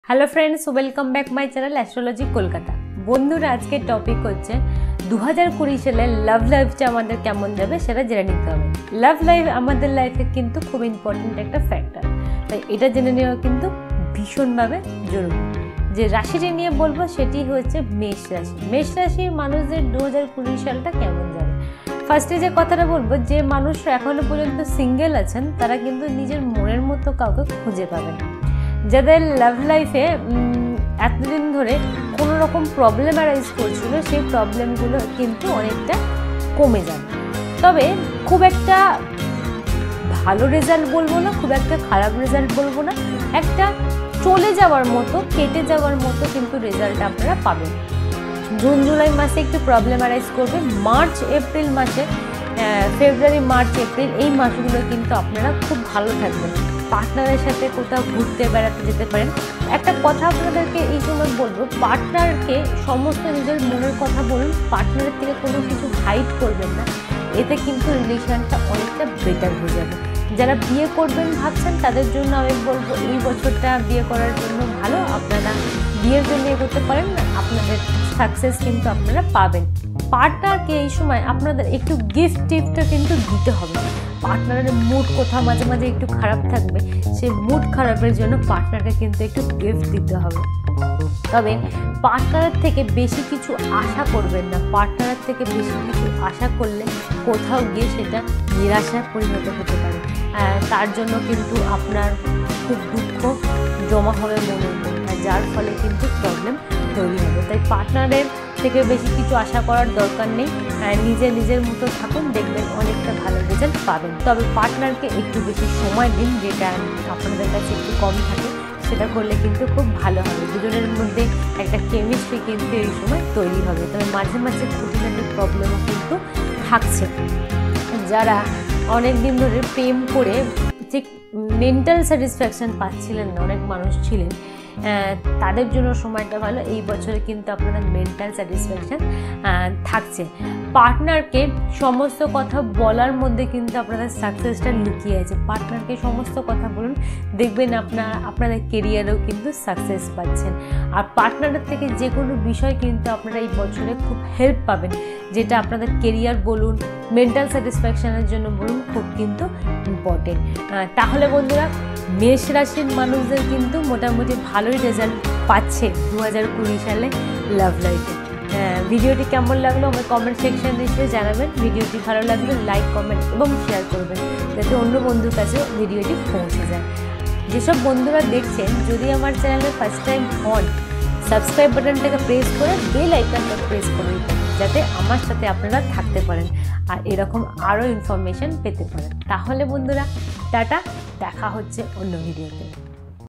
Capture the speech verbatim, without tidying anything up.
Hello friends, welcome back my channel astrology Kolkata. बंधुरा आज के टपिक होच्छे दो हज़ार बीस साले लाभ लाइफटा आमादेर केमन जाबे सेटा जेने निते होबे। लाभ लाइफ आमादेर लाइफे किन्तु खूब इम्पोर्टेंट एकटा फैक्टर, ताई एटा जेने नेওয়া किन्तु भीषणभाবে जरूरी। जे राशिटी निये बोलबो सेटी होच्छे मेष राशि। मेष राशिर मानुषदेर दो हज़ार बीस सालटा केमन जाबे। फार्स्टे जे कथाटा बोलबो, जे मानुषरा एखोनो पर्यन्त सिंगेल आछेन तारा किन्तु निजेर मनेर मतो काउके खुঁজে पाबेन ना। যাদের লাভ লাইফে এতদিন ধরে কোনো রকম প্রবলেম অ্যারাইজ করছিল, সেই প্রবলেমগুলো কিন্তু অনেকটা কমে যাবে। তবে খুব একটা ভালো রেজাল্ট বলবো না, খুব একটা খারাপ রেজাল্ট বলবো না, একটা চলে যাওয়ার মতো, কেটে যাওয়ার মতো কিন্তু রেজাল্ট আপনারা পাবেন। জুন জুলাই মাসে একটু প্রবলেম অ্যারাইজ করবে। মার্চ এপ্রিল মাসে, ফেব্রুয়ারি মার্চ এপ্রিল এই মাসগুলো কিন্তু আপনারা খুব ভালো থাকবেন। পার্টনারের সাথে কোথাও ঘুরতে বেড়াতে যেতে পারেন। একটা কথা আপনাদেরকে এই সময় বলবো, পার্টনারকে সমস্ত নিজের মনের কথা বলুন, পার্টনারের থেকে কোনো কিছু হাইড করবেন না, এতে কিন্তু রিলেশনটা অনেকটা বেটার হয়ে যাবে। যারা বিয়ে করবেন ভাবছেন তাদের জন্য আমি বলবো এই বছরটা বিয়ে করার জন্য ভালো, আপনারা বিয়ের জন্য এগোতে পারেন, আপনাদের সাকসেস কিন্তু আপনারা পাবেন। পার্টনারকে এই সময় আপনাদের একটু গিফট টিপটা কিন্তু দিতে হবে। পার্টনারের মুড কোথাও মাঝে মাঝে একটু খারাপ থাকবে, সেই মুড খারাপের জন্য পার্টনারকে কিন্তু একটু গিফট দিতে হবে। তবে পার্টনারের থেকে বেশি কিছু আশা করবেন না। পার্টনারের থেকে বেশি কিছু আশা করলে কোথাও গিয়ে সেটা নিরাশায় পরিণত হতে পারে। তার জন্য কিন্তু আপনার খুব দুঃখ জমা হবে মনের মধ্যে, যার ফলে কিন্তু প্রবলেম তৈরি হবে। তাই পার্টনারের থেকে বেশি কিছু আশা করার দরকার নেই, নিজে নিজের মতো থাকুন, দেখবেন অনেকটা ভালো রেজাল্ট পাবেন। তবে পার্টনারকে একটু বেশি সময় দিন, যেটা আপনাদের কাছে একটু কম থাকে, সেটা করলে কিন্তু খুব ভালো হবে। দুজনের মধ্যে একটা কেমিস্ট্রি কিন্তু এই সময় তৈরি হবে। তবে মাঝে মাঝে খুঁটিনাটি প্রবলেমও কিন্তু থাকছে। যারা অনেক দিন ধরে প্রেম করে যে মেন্টাল স্যাটিসফ্যাকশান পাচ্ছিলেন না, অনেক মানুষ ছিলেন, তাদের জন্য সময়টা ভালো। এই বছরে কিন্তু আপনাদের মেন্টাল স্যাটিসফ্যাকশান থাকছে। পার্টনারকে সমস্ত কথা বলার মধ্যে কিন্তু আপনাদের সাকসেসটা লুকিয়ে আছে। পার্টনারকে সমস্ত কথা বলুন, দেখবেন আপনার আপনাদের কেরিয়ারেও কিন্তু সাকসেস পাচ্ছেন। আর পার্টনারের থেকে যে কোনো বিষয় কিন্তু আপনারা এই বছরে খুব হেল্প পাবেন, যেটা আপনাদের কেরিয়ার বলুন, মেন্টাল স্যাটিসফ্যাকশানের জন্য বলুন, খুব কিন্তু ইম্পর্টেন্ট। তাহলে বন্ধুরা, মেষ রাশির মানুষদের কিন্তু মোটামুটি ভালোই রেজাল্ট পাচ্ছে দু হাজার কুড়ি সালে লাভ লাইফে। ভিডিওটি কেমন লাগলো আমার কমেন্ট সেকশন নিশ্চয়ই জানাবেন। ভিডিওটি ভালো লাগলে লাইক, কমেন্ট এবং শেয়ার করবেন, যাতে অন্য বন্ধুর কাছেও ভিডিওটি পৌঁছে যায়। যেসব বন্ধুরা দেখছেন, যদি আমার চ্যানেলে ফার্স্ট টাইম হন, সাবস্ক্রাইব বাটনটাকে প্রেস করে বেল আইকনটা প্রেস করে দিতে, যাতে আমার সাথে আপনারা থাকতে পারেন আর এরকম আরও ইনফরমেশন পেতে পারেন। তাহলে বন্ধুরা, টাটা, দেখা হচ্ছে অন্য ভিডিওতে।